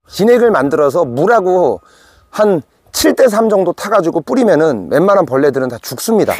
진액을 만들어서 물하고 한 7대3 정도 타가지고 뿌리면은 웬만한 벌레들은 다 죽습니다.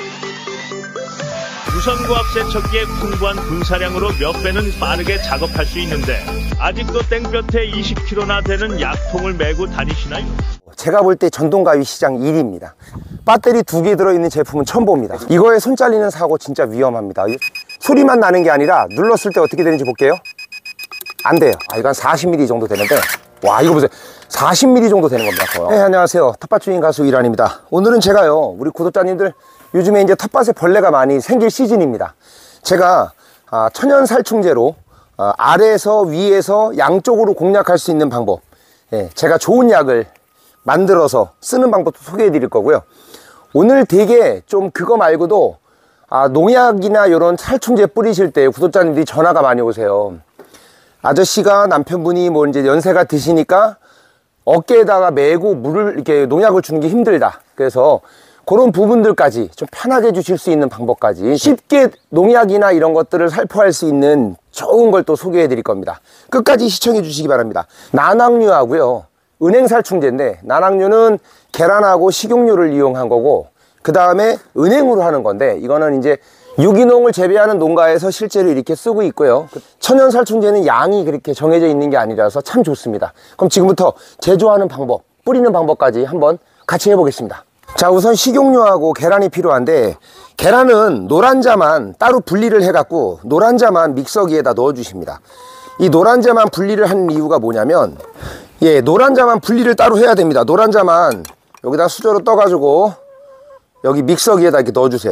유선과학 세척기의 풍부한 분사량으로 몇 배는 빠르게 작업할 수 있는데 아직도 땡볕에 20kg나 되는 약통을 메고 다니시나요? 제가 볼 때 전동가위 시장 1위입니다. 배터리 2개 들어있는 제품은 처음 봅니다. 이거에 손 잘리는 사고 진짜 위험합니다. 소리만 나는 게 아니라 눌렀을 때 어떻게 되는지 볼게요. 안 돼요. 이거 한 40mm 정도 되는데, 와, 이거 보세요. 40mm 정도 되는 겁니다. 네, 안녕하세요. 텃밭 주인 가수 이란입니다. 오늘은 제가요, 우리 구독자님들 요즘에 이제 텃밭에 벌레가 많이 생길 시즌입니다. 제가 천연 살충제로 아래에서 위에서 양쪽으로 공략할 수 있는 방법, 제가 좋은 약을 만들어서 쓰는 방법도 소개해 드릴 거고요. 오늘 되게 좀 그거 말고도 농약이나 이런 살충제 뿌리실 때 구독자님들이 전화가 많이 오세요. 아저씨가 남편분이 뭐 이제 연세가 드시니까 어깨에다가 메고 물을 이렇게 농약을 주는 게 힘들다. 그래서 그런 부분들까지 좀 편하게 주실 수 있는 방법까지 쉽게 농약이나 이런 것들을 살포할 수 있는 좋은 걸 또 소개해 드릴 겁니다. 끝까지 시청해 주시기 바랍니다. 난황류하고요, 은행살충제인데, 난황류는 계란하고 식용유를 이용한 거고, 그 다음에 은행으로 하는 건데, 이거는 이제 유기농을 재배하는 농가에서 실제로 이렇게 쓰고 있고요. 천연살충제는 양이 그렇게 정해져 있는 게 아니라서 참 좋습니다. 그럼 지금부터 제조하는 방법, 뿌리는 방법까지 한번 같이 해보겠습니다. 자, 우선 식용유하고 계란이 필요한데, 계란은 노란자만 따로 분리를 해갖고 노란자만 믹서기에다 넣어 주십니다. 이 노란자만 분리를 한 이유가 뭐냐면, 노란자만 분리를 따로 해야 됩니다. 노란자만 여기다 수저로 떠가지고 여기 믹서기에다 이렇게 넣어주세요.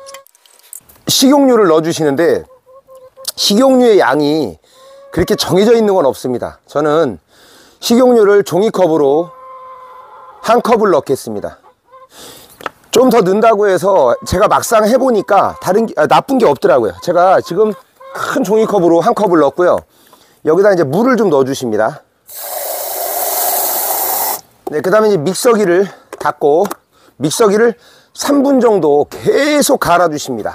식용유를 넣어주시는데, 식용유의 양이 그렇게 정해져 있는 건 없습니다. 저는 식용유를 종이컵으로 한 컵을 넣겠습니다. 좀 더 넣는다고 해서 제가 막상 해보니까 나쁜 게 없더라고요. 제가 지금 큰 종이컵으로 한 컵을 넣었고요. 여기다 이제 물을 좀 넣어주십니다. 그 다음에 이제 믹서기를 닫고 믹서기를 3분 정도 계속 갈아주십니다.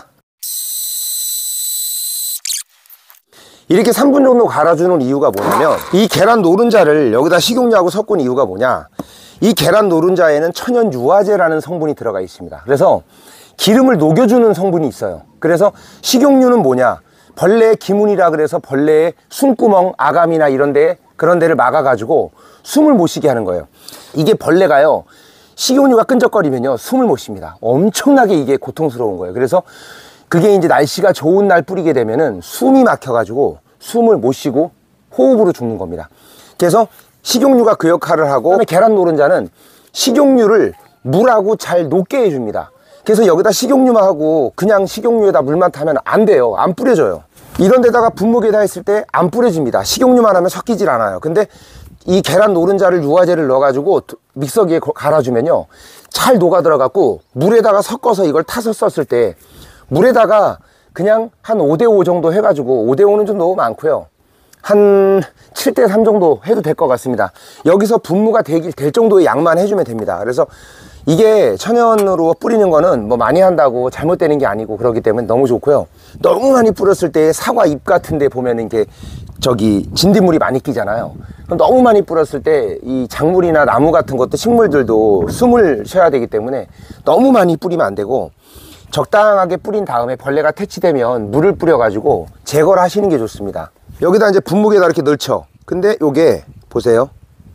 이렇게 3분 정도 갈아주는 이유가 뭐냐면, 이 계란 노른자를 여기다 식용유하고 섞은 이유가 뭐냐, 이 계란 노른자에는 천연 유화제라는 성분이 들어가 있습니다. 그래서 기름을 녹여주는 성분이 있어요. 그래서 식용유는 뭐냐, 벌레의 기문이라 그래서 벌레의 숨구멍, 아감이나 그런 데를 막아가지고 숨을 못 쉬게 하는 거예요. 이게 벌레가요, 식용유가 끈적거리면요 숨을 못 쉽니다. 엄청나게 이게 고통스러운 거예요. 그래서 그게 이제 날씨가 좋은 날 뿌리게 되면은 숨이 막혀가지고 숨을 못 쉬고 호흡으로 죽는 겁니다. 그래서 식용유가 그 역할을 하고, 그다음에 계란 노른자는 식용유를 물하고 잘 녹게 해줍니다. 그래서 여기다 식용유만 하고 그냥 식용유에다 물만 타면 안 돼요. 안 뿌려져요. 이런 데다가 분무기에다 했을 때 안 뿌려집니다. 식용유만 하면 섞이질 않아요. 근데 이 계란 노른자를 유화제를 넣어가지고 믹서기에 갈아주면요 잘 녹아 들어갖고, 물에다가 섞어서 이걸 타서 썼을 때 물에다가 그냥 한 5대5 정도 해가지고, 5대5는 좀 너무 많고요, 한 7대3 정도 해도 될 것 같습니다. 여기서 분무가 될 정도의 양만 해주면 됩니다. 그래서 이게 천연으로 뿌리는 거는 뭐 많이 한다고 잘못되는 게 아니고 그렇기 때문에 너무 좋고요. 너무 많이 뿌렸을 때 사과 잎 같은 데 보면은 이렇게 진딧물이 많이 끼잖아요. 그럼 너무 많이 뿌렸을 때 이 작물이나 나무 같은 것도, 식물들도 숨을 쉬어야 되기 때문에 너무 많이 뿌리면 안 되고, 적당하게 뿌린 다음에 벌레가 퇴치되면 물을 뿌려가지고 제거를 하시는 게 좋습니다. 여기다 이제 분무기에다 이렇게 넣죠. 근데 요게 보세요,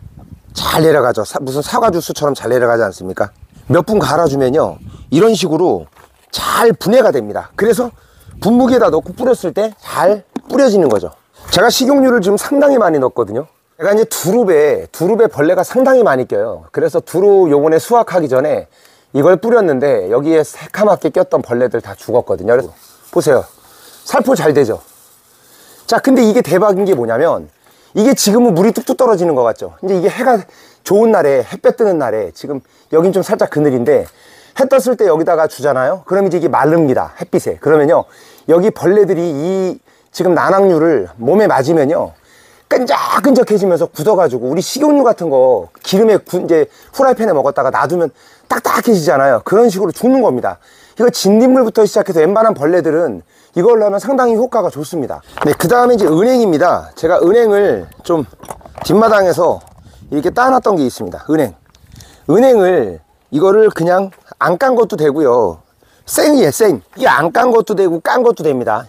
잘 내려가죠. 무슨 사과 주스처럼 잘 내려가지 않습니까? 몇 분 갈아주면요 이런 식으로 잘 분해가 됩니다. 그래서 분무기에다 넣고 뿌렸을 때 잘 뿌려지는 거죠. 제가 식용유를 지금 상당히 많이 넣었거든요. 제가 이제 두릅에 벌레가 상당히 많이 껴요. 그래서 두릅 요번에 수확하기 전에 이걸 뿌렸는데 여기에 새카맣게 꼈던 벌레들 다 죽었거든요. 그래서 보세요, 살포 잘 되죠. 자, 근데 이게 대박인 게 뭐냐면, 이게 지금은 물이 뚝뚝 떨어지는 것 같죠. 이제 이게 해가 좋은 날에, 햇볕 뜨는 날에, 지금 여긴 좀 살짝 그늘인데 해 떴을 때 여기다가 주잖아요. 그럼 이제 이게 마릅니다, 햇빛에. 그러면요 여기 벌레들이 이 지금 난황류를 몸에 맞으면요 끈적끈적해지면서 굳어가지고, 우리 식용유 같은 거 기름에 이제 후라이팬에 먹었다가 놔두면 딱딱해지잖아요. 그런 식으로 죽는 겁니다. 이거 진딧물부터 시작해서 웬만한 벌레들은 이걸로 하면 상당히 효과가 좋습니다. 네, 그 다음에 이제 은행입니다. 제가 은행을 좀 뒷마당에서 이렇게 따놨던 게 있습니다. 은행을 이거를 그냥 안 깐 것도 되고요. 생이에요, 생. 이게 안 깐 것도 되고 깐 것도 됩니다.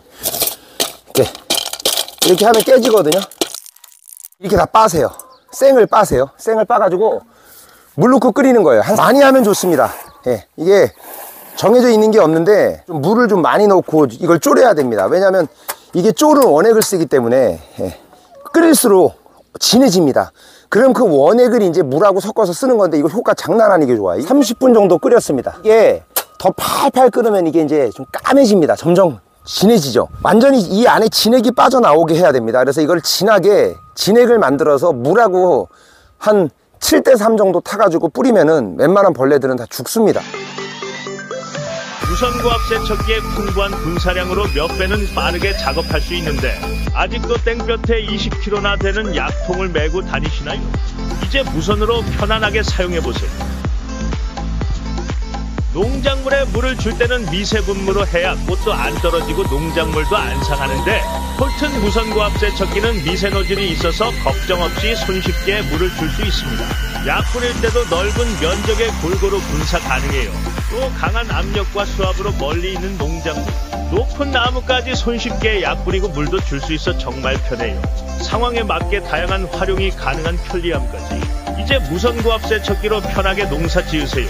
이렇게 하면 깨지거든요. 이렇게 다 빠세요. 생을 빠세요. 생을 빠가지고 물 넣고 끓이는 거예요. 많이 하면 좋습니다. 예, 이게 정해져 있는 게 없는데 좀 물을 좀 많이 넣고 이걸 졸여야 됩니다. 왜냐하면 이게 졸은 원액을 쓰기 때문에 끓일수록 진해집니다. 그럼 그 원액을 이제 물하고 섞어서 쓰는 건데 이거 효과 장난 아니게 좋아요. 30분 정도 끓였습니다. 이게 더 팔팔 끓으면 이게 이제 좀 까매집니다. 점점 진해지죠. 완전히 이 안에 진액이 빠져나오게 해야 됩니다. 그래서 이걸 진하게 진액을 만들어서 물하고 한 7:3 정도 타가지고 뿌리면은 웬만한 벌레들은 다 죽습니다. 무선고압 세척기의 풍부한 분사량으로 몇 배는 빠르게 작업할 수 있는데 아직도 땡볕에 20kg나 되는 약통을 메고 다니시나요? 이제 무선으로 편안하게 사용해보세요. 농작물에 물을 줄 때는 미세분무로 해야 꽃도 안 떨어지고 농작물도 안 상하는데 콜튼 무선고압 세척기는 미세노즐이 있어서 걱정 없이 손쉽게 물을 줄 수 있습니다. 약 뿌릴 때도 넓은 면적에 골고루 분사 가능해요. 또 강한 압력과 수압으로 멀리 있는 농작물, 높은 나무까지 손쉽게 약 뿌리고 물도 줄 수 있어 정말 편해요. 상황에 맞게 다양한 활용이 가능한 편리함까지. 이제 무선고압 세척기로 편하게 농사 지으세요.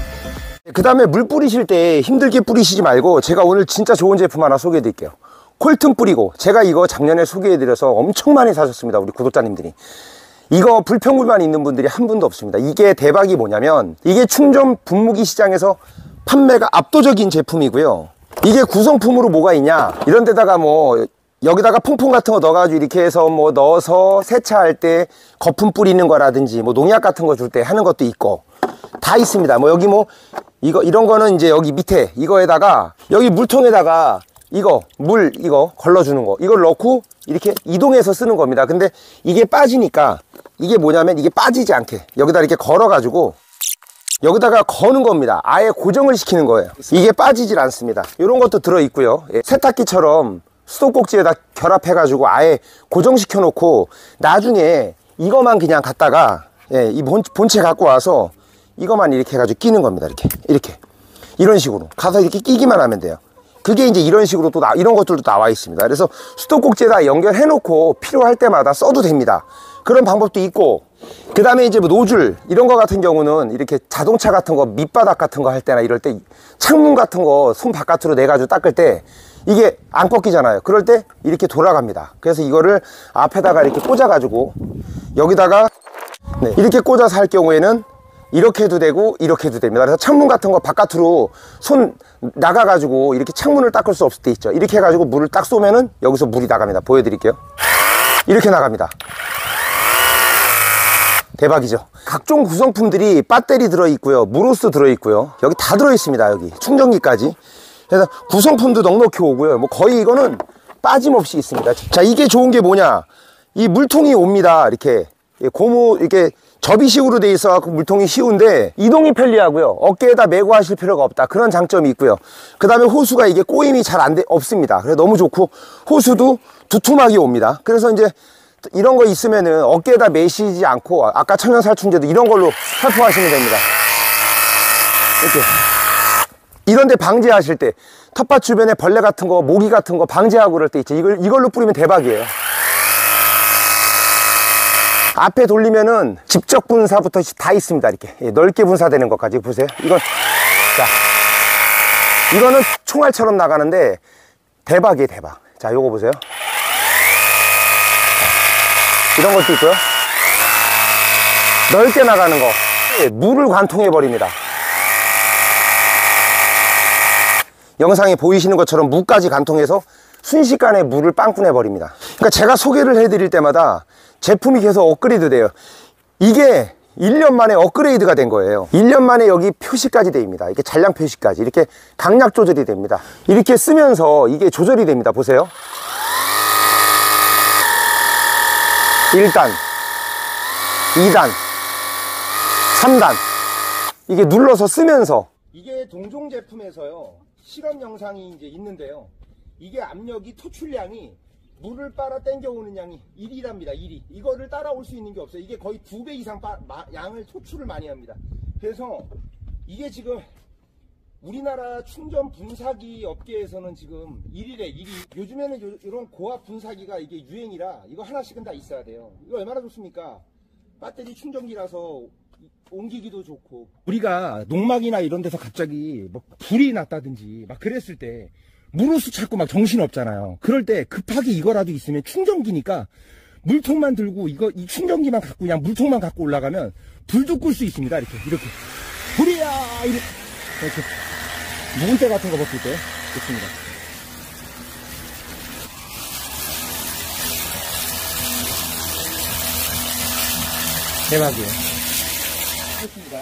그 다음에 물 뿌리실 때 힘들게 뿌리시지 말고 제가 오늘 진짜 좋은 제품 하나 소개해 드릴게요. 콜튼 뿌리고, 제가 이거 작년에 소개해 드려서 엄청 많이 사셨습니다. 우리 구독자님들이. 이거 불평불만 있는 분들이 한 분도 없습니다. 이게 대박이 뭐냐면 이게 충전 분무기 시장에서 판매가 압도적인 제품이고요. 이게 구성품으로 뭐가 있냐, 이런 데다가 뭐 여기다가 퐁퐁 같은 거 넣어가지고 이렇게 해서 뭐 넣어서 세차할 때 거품 뿌리는 거라든지 뭐 농약 같은 거 줄 때 하는 것도 있고 다 있습니다. 뭐 여기 뭐 이거 이런 거는 이제 여기 밑에 이거에다가 여기 물통에다가 이거 물 이거 걸러주는 거, 이걸 넣고 이렇게 이동해서 쓰는 겁니다. 근데 이게 빠지니까 이게 뭐냐면 이게 빠지지 않게 여기다 이렇게 걸어 가지고 여기다가 거는 겁니다. 아예 고정을 시키는 거예요. 이게 빠지질 않습니다. 이런 것도 들어 있고요. 세탁기처럼 수도꼭지에다 결합해 가지고 아예 고정시켜 놓고 나중에 이거만 그냥 갖다가 이 본체 갖고 와서 이거만 이렇게 해가지고 끼는 겁니다. 이렇게 이런 식으로 가서 이렇게 끼기만 하면 돼요. 그게 이제 이런 식으로 또 이런 것들도 나와 있습니다. 그래서 수도꼭지에다 연결해 놓고 필요할 때마다 써도 됩니다. 그런 방법도 있고, 그 다음에 이제 뭐 노즐 이런 거 같은 경우는 이렇게 자동차 같은 거 밑바닥 같은 거 할 때나 이럴 때 창문 같은 거 손 바깥으로 내가지고 닦을 때 이게 안 꺾이잖아요. 그럴 때 이렇게 돌아갑니다. 그래서 이거를 앞에다가 이렇게 꽂아 가지고 여기다가 이렇게 꽂아서 할 경우에는 이렇게 해도 되고 이렇게 해도 됩니다. 그래서 창문 같은 거 바깥으로 손 나가가지고 이렇게 창문을 닦을 수 없을 때 있죠. 이렇게 해가지고 물을 딱 쏘면은 여기서 물이 나갑니다. 보여드릴게요. 이렇게 나갑니다. 대박이죠. 각종 구성품들이 배터리 들어있고요, 무로스 들어있고요, 여기 다 들어있습니다. 여기 충전기까지. 그래서 구성품도 넉넉히 오고요. 뭐 거의 이거는 빠짐없이 있습니다. 자, 이게 좋은 게 뭐냐, 이 물통이 옵니다. 이렇게 고무 이렇게 접이식으로 돼 있어 갖고 물통이 쉬운데 이동이 편리하고요. 어깨에다 메고 하실 필요가 없다. 그런 장점이 있고요. 그 다음에 호수가 이게 꼬임이 잘 없습니다. 그래서 너무 좋고, 호수도 두툼하게 옵니다. 그래서 이제 이런 거 있으면은 어깨에다 메시지 않고 아까 천연살충제도 이런 걸로 살포하시면 됩니다. 이렇게 이런 데 방제하실 때 텃밭 주변에 벌레 같은 거, 모기 같은 거 방제하고 그럴 때 있죠. 이걸로 뿌리면 대박이에요. 앞에 돌리면은 직접 분사부터 다 있습니다. 이렇게 넓게 분사되는 것까지 보세요. 이거는 총알처럼 나가는데 대박이에요, 대박. 자, 요거 보세요. 이런 것도 있고요. 넓게 나가는 거, 물을 관통해 버립니다. 영상에 보이시는 것처럼 무까지 관통해서 순식간에 물을 빵꾸내 버립니다. 그러니까 제가 소개를 해드릴 때마다 제품이 계속 업그레이드 돼요. 이게 1년 만에 업그레이드가 된 거예요. 1년 만에 여기 표시까지 됩니다. 이렇게 잔량 표시까지 이렇게 강약 조절이 됩니다. 이렇게 쓰면서 이게 조절이 됩니다. 보세요. 1단, 2단, 3단 이게 눌러서 쓰면서, 이게 동종 제품에서요 실험 영상이 이제 있는데요, 이게 압력이 토출량이 물을 빨아 당겨오는 양이 1이랍니다. 1이. 이거를 따라올 수 있는 게 없어요. 이게 거의 2배 이상 양을 소출을 많이 합니다. 그래서 이게 지금 우리나라 충전 분사기 업계에서는 지금 1일에 1위. 요즘에는 이런 고압 분사기가 이게 유행이라 이거 하나씩은 다 있어야 돼요. 이거 얼마나 좋습니까? 배터리 충전기라서 옮기기도 좋고. 우리가 농막이나 이런 데서 갑자기 뭐 불이 났다든지 막 그랬을 때 물호수 찾고 막 정신 없잖아요. 그럴 때 급하게 이거라도 있으면 충전기니까 물통만 들고 이 충전기만 갖고 그냥 물통만 갖고 올라가면 불도 끌 수 있습니다. 이렇게 불이야 이렇게 묵은때 같은 거 벗길 때 좋습니다. 대박이에요. 좋습니다.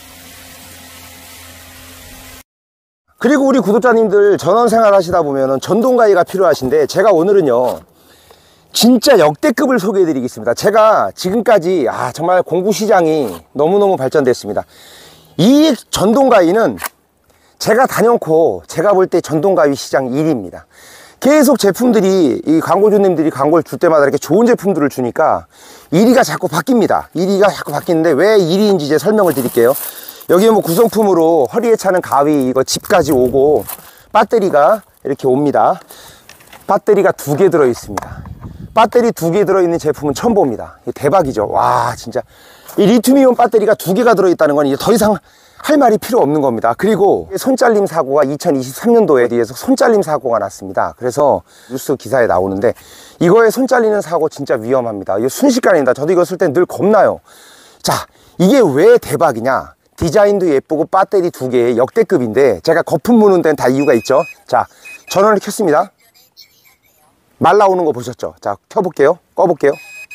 그리고 우리 구독자님들 전원생활 하시다 보면은 전동가위가 필요하신데 제가 오늘은요 진짜 역대급을 소개해 드리겠습니다. 제가 지금까지 정말 공구시장이 너무너무 발전됐습니다. 이 전동가위는 제가 다녀놓고 제가 볼 때 전동가위 시장 1위입니다. 계속 제품들이 이 광고주님들이 광고를 줄 때마다 이렇게 좋은 제품들을 주니까 1위가 자꾸 바뀝니다. 1위가 자꾸 바뀌는데 왜 1위인지 이제 설명을 드릴게요. 여기에 뭐 구성품으로 허리에 차는 가위 이거 집까지 오고 배터리가 이렇게 옵니다. 배터리가 2개 들어 있습니다. 배터리 2개 들어 있는 제품은 처음 봅니다. 대박이죠. 와 진짜 이 리튬이온 배터리가 2개가 들어 있다는 건 이제 더 이상 할 말이 필요 없는 겁니다. 그리고 손잘림 사고가 2023년도에 의해서 손잘림 사고가 났습니다. 그래서 뉴스 기사에 나오는데 이거에 손잘리는 사고 진짜 위험합니다. 이거 순식간입니다. 저도 이거 쓸 때 늘 겁나요. 자, 이게 왜 대박이냐? 디자인도 예쁘고 배터리 2개의 역대급인데 제가 거품 무는 데는 다 이유가 있죠. 자, 전원을 켰습니다. 말 나오는 거 보셨죠? 자, 켜볼게요. 꺼볼게요.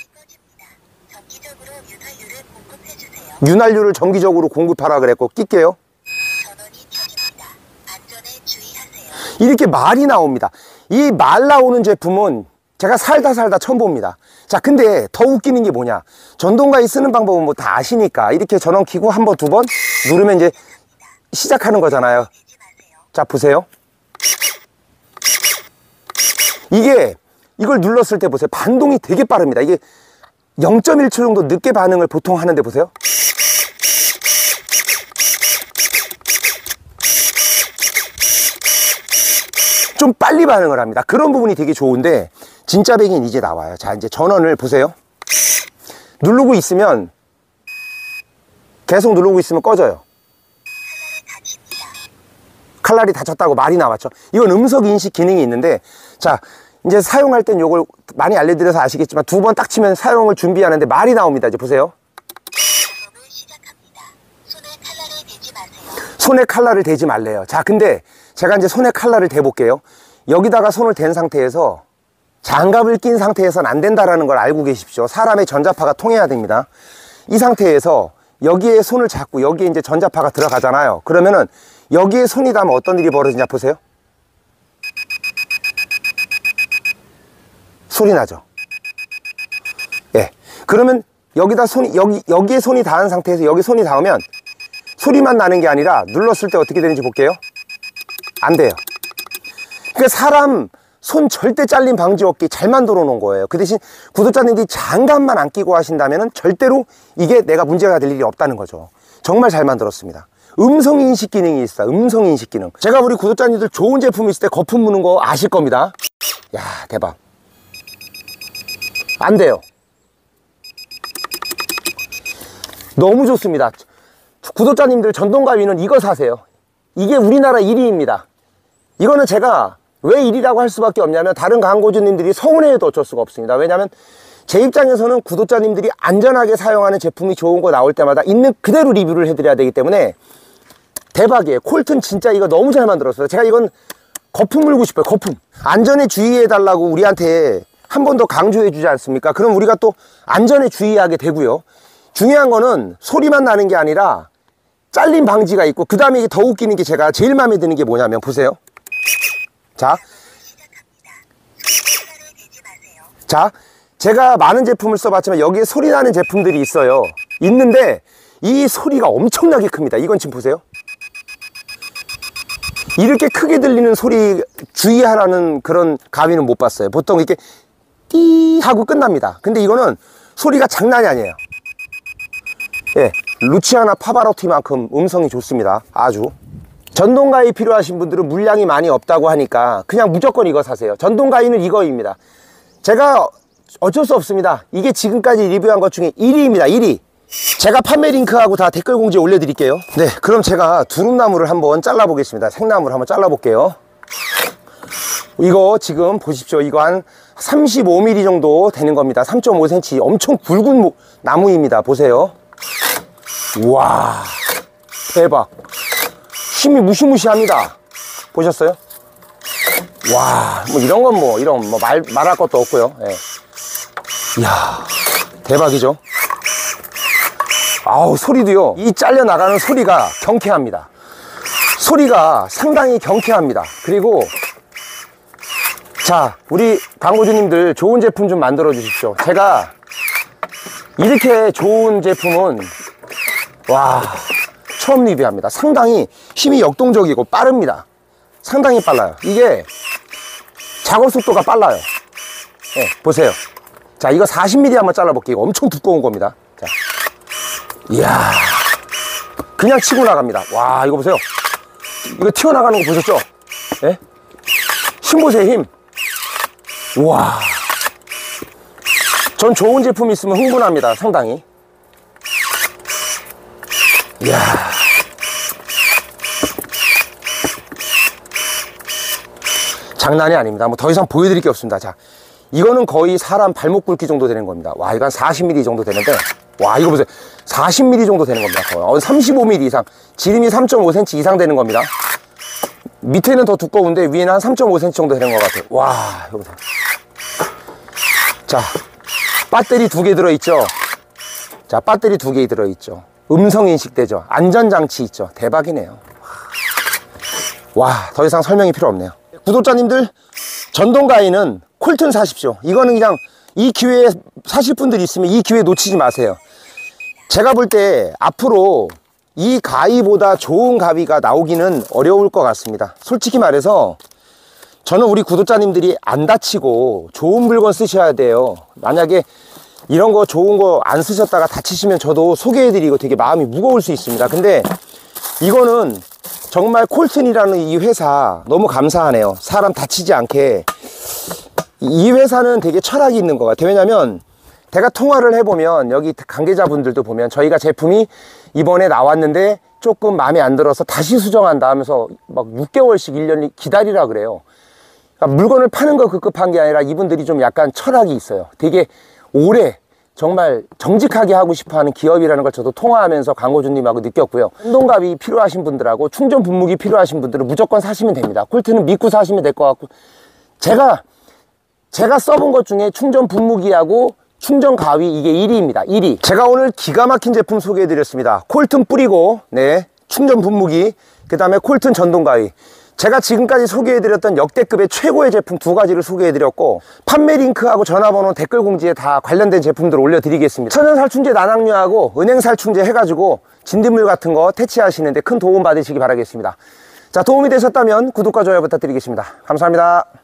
윤활유를 정기적으로 공급하라 그랬고 낄게요. 이렇게 말이 나옵니다. 이 말 나오는 제품은 제가 살다 처음 봅니다. 자, 근데 더 웃기는 게 뭐냐? 전동가위 쓰는 방법은 뭐 다 아시니까 이렇게 전원 켜고 한 번, 2번 누르면 이제 시작하는 거잖아요. 자, 보세요. 이걸 눌렀을 때 보세요. 반동이 되게 빠릅니다. 이게 0.1초 정도 늦게 반응을 보통 하는데 보세요. 좀 빨리 반응을 합니다. 그런 부분이 되게 좋은데 진짜 백인 이제 나와요. 자, 이제 전원을 보세요. 누르고 있으면 계속 누르고 있으면 꺼져요. 칼날이 다쳤다고 말이 나왔죠. 이건 음성 인식 기능이 있는데 자, 이제 사용할 땐 요걸 많이 알려드려서 아시겠지만 2번 딱 치면 사용을 준비하는데 말이 나옵니다. 이제 보세요. 손에 칼날을 대지 말래요. 자, 근데 제가 이제 손에 칼날을 대볼게요. 여기다가 손을 댄 상태에서 장갑을 낀 상태에서는 안 된다라는 걸 알고 계십시오. 사람의 전자파가 통해야 됩니다. 이 상태에서 여기에 손을 잡고 여기에 이제 전자파가 들어가잖아요. 그러면은 여기에 손이 닿으면 어떤 일이 벌어지냐 보세요. 소리 나죠? 예. 그러면 여기다 여기에 손이 닿은 상태에서 여기 손이 닿으면 소리만 나는 게 아니라 눌렀을 때 어떻게 되는지 볼게요. 안 돼요. 그러니까 사람 손 절대 잘림 방지 없게 잘 만들어 놓은 거예요. 그 대신 구독자님들이 장갑만 안 끼고 하신다면 절대로 이게 내가 문제가 될 일이 없다는 거죠. 정말 잘 만들었습니다. 음성인식 기능이 있어요. 음성인식 기능. 제가 우리 구독자님들 좋은 제품 있을 때 거품 무는 거 아실 겁니다. 야, 대박. 안 돼요. 너무 좋습니다. 구독자님들 전동가위는 이거 사세요. 이게 우리나라 1위입니다. 이거는 제가 왜 1위라고 할 수밖에 없냐면 다른 광고주님들이 서운해도 어쩔 수가 없습니다. 왜냐하면 제 입장에서는 구독자님들이 안전하게 사용하는 제품이 좋은 거 나올 때마다 있는 그대로 리뷰를 해드려야 되기 때문에 대박이에요. 콜튼 진짜 이거 너무 잘 만들었어요. 제가 이건 거품 물고 싶어요. 거품. 안전에 주의해달라고 우리한테 한 번 더 강조해 주지 않습니까? 그럼 우리가 또 안전에 주의하게 되고요. 중요한 거는 소리만 나는 게 아니라 잘림 방지가 있고, 그 다음에 이게 더 웃기는 게 제가 제일 마음에 드는 게 뭐냐면 보세요. 자, 제가 많은 제품을 써봤지만 여기에 소리 나는 제품들이 있어요. 있는데 이 소리가 엄청나게 큽니다. 이건 지금 보세요. 이렇게 크게 들리는 소리 주의하라는 그런 가위는 못 봤어요. 보통 이렇게 끼 하고 끝납니다. 근데 이거는 소리가 장난이 아니에요. 예, 루치아나 파바로티만큼 음성이 좋습니다. 아주. 전동가위 필요하신 분들은 물량이 많이 없다고 하니까 그냥 무조건 이거 사세요. 전동가위는 이거입니다. 제가 어쩔 수 없습니다. 이게 지금까지 리뷰한 것 중에 1위입니다. 1위. 제가 판매 링크하고 다 댓글 공지에 올려드릴게요. 네, 그럼 제가 두릅나무를 한번 잘라 보겠습니다. 생나무를 한번 잘라 볼게요. 이거 지금 보십시오. 이거 한 35mm 정도 되는 겁니다. 3.5cm 엄청 굵은 나무입니다. 보세요. 우와, 대박. 힘이 무시무시합니다. 보셨어요? 와, 뭐 이런 건 뭐 이런 뭐 말할 것도 없고요. 예. 이야, 대박이죠. 아우, 소리도요, 이 잘려 나가는 소리가 경쾌합니다. 소리가 상당히 경쾌합니다. 그리고 자, 우리 광고주님들 좋은 제품 좀 만들어 주십시오. 제가 이렇게 좋은 제품은 와, 처음 리뷰합니다. 상당히 힘이 역동적이고 빠릅니다. 상당히 빨라요. 이게 작업 속도가 빨라요. 네, 보세요. 자, 이거 40mm 한번 잘라볼게요. 이거 엄청 두꺼운 겁니다. 자, 이야, 그냥 치고 나갑니다. 와, 이거 보세요. 이거 튀어나가는 거 보셨죠? 네? 힘 보세요, 힘. 우와, 전 좋은 제품 있으면 흥분합니다. 상당히. 이야, 장난이 아닙니다. 뭐 더 이상 보여드릴 게 없습니다. 자, 이거는 거의 사람 발목 굵기 정도 되는 겁니다. 와, 이거 한 40mm 정도 되는데, 와, 이거 보세요. 40mm 정도 되는 겁니다. 거의 35mm 이상. 지름이 3.5cm 이상 되는 겁니다. 밑에는 더 두꺼운데 위에는 한 3.5cm 정도 되는 것 같아요. 와, 이거 보세요. 자, 배터리 2개 들어있죠. 자, 배터리 2개 들어있죠. 음성인식 되죠. 안전장치 있죠. 대박이네요. 와, 더 이상 설명이 필요 없네요. 구독자님들, 전동가위는 콜튼 사십시오. 이거는 그냥 이 기회에 사실 분들이 있으면 이 기회 놓치지 마세요. 제가 볼 때 앞으로 이 가위보다 좋은 가위가 나오기는 어려울 것 같습니다. 솔직히 말해서 저는 우리 구독자님들이 안 다치고 좋은 물건 쓰셔야 돼요. 만약에 이런 거 좋은 거 안 쓰셨다가 다치시면 저도 소개해드리고 되게 마음이 무거울 수 있습니다. 근데 이거는 정말 콜튼이라는 이 회사 너무 감사하네요. 사람 다치지 않게. 이 회사는 되게 철학이 있는 것 같아요. 왜냐면 제가 통화를 해보면 여기 관계자분들도 보면 저희가 제품이 이번에 나왔는데 조금 마음에 안 들어서 다시 수정한다 하면서 막 6개월씩 1년 기다리라 그래요. 그러니까 물건을 파는 거 급급한 게 아니라 이분들이 좀 약간 철학이 있어요. 되게 오래 정말 정직하게 하고 싶어하는 기업이라는 걸 저도 통화하면서 광고주님하고 느꼈고요. 운동갑이 필요하신 분들하고 충전 분무기 필요하신 분들은 무조건 사시면 됩니다. 콜트는 믿고 사시면 될 것 같고, 제가 써본 것 중에 충전 분무기하고 충전 가위 이게 1위입니다. 1위. 제가 오늘 기가 막힌 제품 소개해 드렸습니다. 콜튼 뿌리고, 네, 충전 분무기, 그 다음에 콜튼 전동 가위. 제가 지금까지 소개해드렸던 역대급의 최고의 제품 2가지를 소개해드렸고, 판매 링크하고 전화번호 댓글 공지에 다 관련된 제품들을 올려드리겠습니다. 천연살충제 난황류하고 은행살충제 해가지고 진딧물 같은 거 퇴치하시는데 큰 도움 받으시기 바라겠습니다. 자, 도움이 되셨다면 구독과 좋아요 부탁드리겠습니다. 감사합니다.